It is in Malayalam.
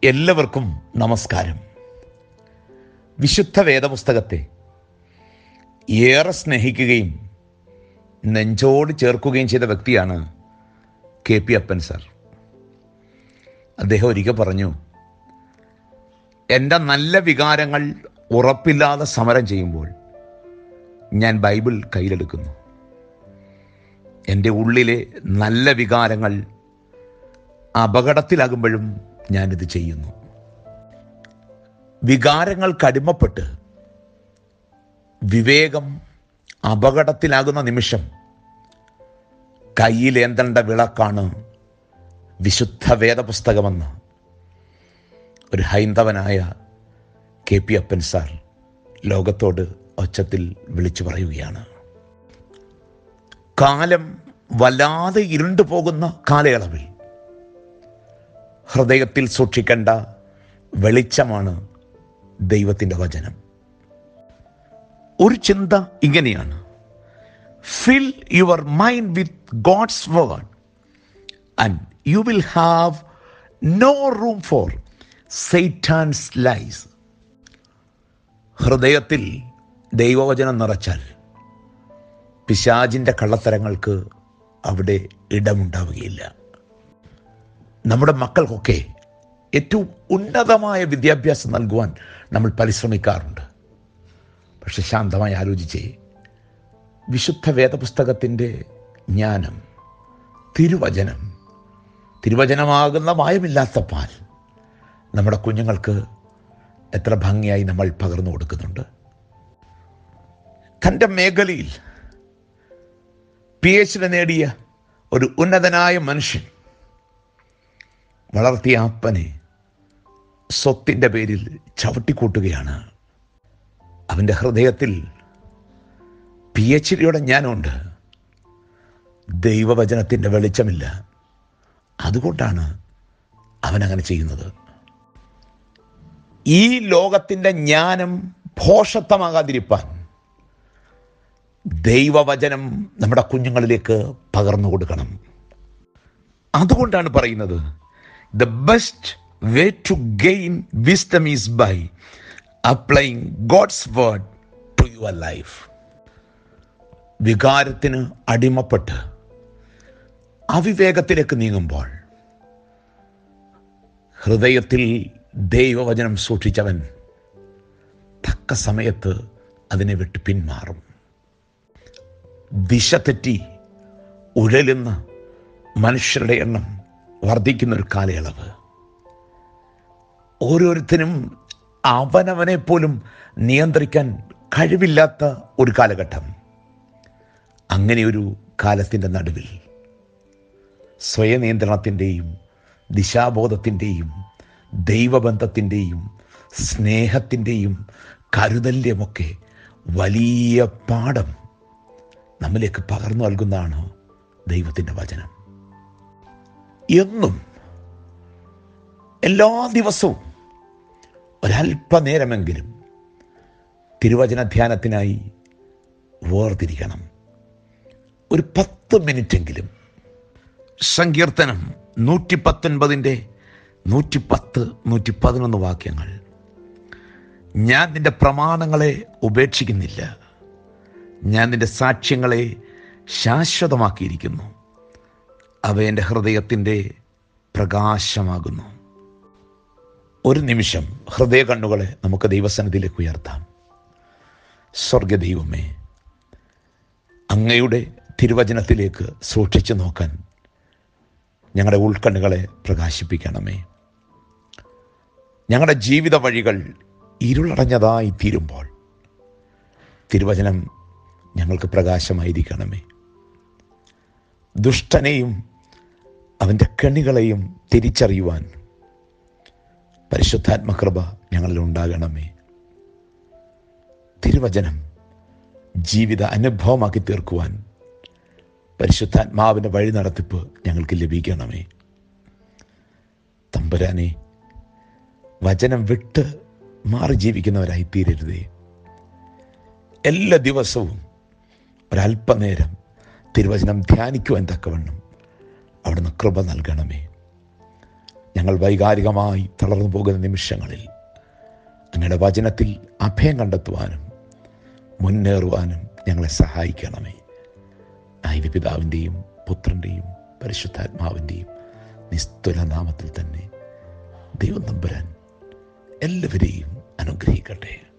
എല്ലാവർക്കും നമസ്കാരം. വിശുദ്ധ വേദപുസ്തകത്തെ ഏറെ സ്നേഹിക്കുകയും നെഞ്ചോട് ചേർക്കുകയും ചെയ്ത വ്യക്തിയാണ് കെ.പി. അപ്പൻ സാർ. അദ്ദേഹം ഒരിക്കൽ പറഞ്ഞു, എൻ്റെ നല്ല വികാരങ്ങൾ ഉറപ്പില്ലാതെ സമരം ചെയ്യുമ്പോൾ ഞാൻ ബൈബിൾ കയ്യിലെടുക്കുന്നു. എൻ്റെ ഉള്ളിലെ നല്ല വികാരങ്ങൾ അപകടത്തിലാകുമ്പോഴും ഞാനിത് ചെയ്യുന്നു. വികാരങ്ങൾക്ക് അടിമപ്പെട്ട് വിവേകം അപകടത്തിലാകുന്ന നിമിഷം കയ്യിലേന്തേണ്ട വിളക്കാണ് വിശുദ്ധ വേദപുസ്തകമെന്ന് ഒരു ഹൈന്ദവനായ കെ.പി. അപ്പൻ സാർ ലോകത്തോട് ഒച്ചത്തിൽ വിളിച്ചു പറയുകയാണ്. കാലം വല്ലാതെ ഇരുണ്ടു പോകുന്ന കാലയളവിൽ ഹൃദയത്തിൽ സൂക്ഷിക്കേണ്ട വെളിച്ചമാണ് ദൈവത്തിൻ്റെ വചനം. ഒരു ചിന്ത ഇങ്ങനെയാണ്: fill your mind with God's word and you will have no room for Satan's lies. ഹൃദയത്തിൽ ദൈവവചനം നിറച്ചാൽ പിശാചിൻ്റെ കള്ളത്തരങ്ങൾക്ക് അവിടെ ഇടമുണ്ടാവുകയില്ല. നമ്മുടെ മക്കൾക്കൊക്കെ ഏറ്റവും ഉന്നതമായ വിദ്യാഭ്യാസം നൽകുവാൻ നമ്മൾ പരിശ്രമിക്കാറുണ്ട്. പക്ഷെ ശാന്തമായി ആലോചിച്ചേ, വിശുദ്ധ വേദപുസ്തകത്തിൻ്റെ ജ്ഞാനം, തിരുവചനമാകുന്ന മായമില്ലാത്ത പാൽ നമ്മുടെ കുഞ്ഞുങ്ങൾക്ക് എത്ര ഭംഗിയായി നമ്മൾ പകർന്നു കൊടുക്കുന്നുണ്ട്. തൻ്റെ മേഖലയിൽ PhD നേടിയ ഒരു ഉന്നതനായ മനുഷ്യൻ വളർത്തിയ അപ്പനെ സ്വത്തിൻ്റെ പേരിൽ ചവിട്ടിക്കൂട്ടുകയാണ്. അവൻ്റെ ഹൃദയത്തിൽ PhD ജ്ഞാനമുണ്ട്, ദൈവവചനത്തിൻ്റെ വെളിച്ചമില്ല. അതുകൊണ്ടാണ് അവനങ്ങനെ ചെയ്യുന്നത്. ഈ ലോകത്തിൻ്റെ ജ്ഞാനം ഭോഷത്വമാകാതിരിപ്പാൻ ദൈവവചനം നമ്മുടെ കുഞ്ഞുങ്ങളിലേക്ക് പകർന്നു കൊടുക്കണം. അതുകൊണ്ടാണ് പറയുന്നത്, the best way to gain wisdom is by applying God's word to your life. വികാരത്തിന് അടിമപ്പെട്ട് അവിവേകത്തിലേക്ക് നീങ്ങുമ്പോൾ ഹൃദയത്തിൽ ദൈവവചനം സൂക്ഷിച്ചവൻ തക്ക സമയത്ത് അതിനെ വിട്ട് പിന്മാറും. ദിശ തെറ്റി ഉഴലുന്ന മനുഷ്യരുടെ എണ്ണം വർദ്ധിക്കുന്നൊരു കാലയളവ്. ഓരോരുത്തരും അവനവനെ പോലും നിയന്ത്രിക്കാൻ കഴിവില്ലാത്ത ഒരു കാലഘട്ടം. അങ്ങനെയൊരു കാലത്തിൻ്റെ നടുവിൽ സ്വയനിയന്ത്രണത്തിൻ്റെയും ദിശാബോധത്തിൻ്റെയും ദൈവബന്ധത്തിൻ്റെയും സ്നേഹത്തിൻ്റെയും കരുതലിൻ്റെയുമൊക്കെ വലിയ പാഠം നമ്മിലേക്ക് പകർന്നു നൽകുന്നതാണ് ദൈവത്തിൻ്റെ വചനം. എന്നും എല്ലാ ദിവസവും ഒരല്പനേരമെങ്കിലും തിരുവചന ധ്യാനത്തിനായി വേർതിരിക്കണം. ഒരു 10 മിനിറ്റെങ്കിലും. സങ്കീർത്തനം 119 110 111 വാക്യങ്ങൾ: ഞാൻ നിന്റെ പ്രമാണങ്ങളെ ഉപേക്ഷിക്കുന്നില്ല, ഞാൻ നിന്റെ സാക്ഷ്യങ്ങളെ ശാശ്വതമാക്കിയിരിക്കുന്നു, അവ എൻ്റെ ഹൃദയത്തിൻ്റെ പ്രകാശമാകുന്നു. ഒരു നിമിഷം ഹൃദയ കണ്ണുകളെ നമുക്ക് ദൈവസന്നിധിയിലേക്ക് ഉയർത്താം. സ്വർഗ്ഗ ദൈവമേ, അങ്ങയുടെ തിരുവചനത്തിലേക്ക് സൂക്ഷിച്ചു നോക്കാൻ ഞങ്ങളുടെ ഉൾക്കണ്ണുകളെ പ്രകാശിപ്പിക്കണമേ. ഞങ്ങളുടെ ജീവിത വഴികൾ ഇരുളടഞ്ഞതായി തീരുമ്പോൾ തിരുവചനം ഞങ്ങൾക്ക് പ്രകാശമായിരിക്കണമേ. ദുഷ്ടനെയും അവൻ്റെ കെണികളെയും തിരിച്ചറിയുവാൻ പരിശുദ്ധാത്മകൃപ ഞങ്ങളിൽ ഉണ്ടാകണമേ. തിരുവചനം ജീവിത അനുഭവമാക്കി തീർക്കുവാൻ പരിശുദ്ധാത്മാവിൻ്റെ വഴി നടത്തിപ്പ് ഞങ്ങൾക്ക് ലഭിക്കണമേ. തമ്പുരാനെ, വചനം വിട്ട് മാറി ജീവിക്കുന്നവരായി തീരരുതേ. എല്ലാ ദിവസവും ഒരല്പനേരം തിരുവചനം ധ്യാനിക്കുവാൻ തക്കവണ്ണം അവിടുന്ന് കൃപ നൽകണമേ. ഞങ്ങൾ വൈകാരികമായി തളർന്നു പോകുന്ന നിമിഷങ്ങളിൽ അങ്ങയുടെ വചനത്തിൽ അഭയം കണ്ടെത്തുവാനും മുന്നേറുവാനും ഞങ്ങളെ സഹായിക്കണമേ. ആയ പിതാവിൻ്റെയും പുത്രൻ്റെയും പരിശുദ്ധാത്മാവിൻ്റെയും നിസ്തുല നാമത്തിൽ തന്നെ ദൈവം തമ്പുരാൻ എല്ലാവരെയും അനുഗ്രഹിക്കട്ടെ.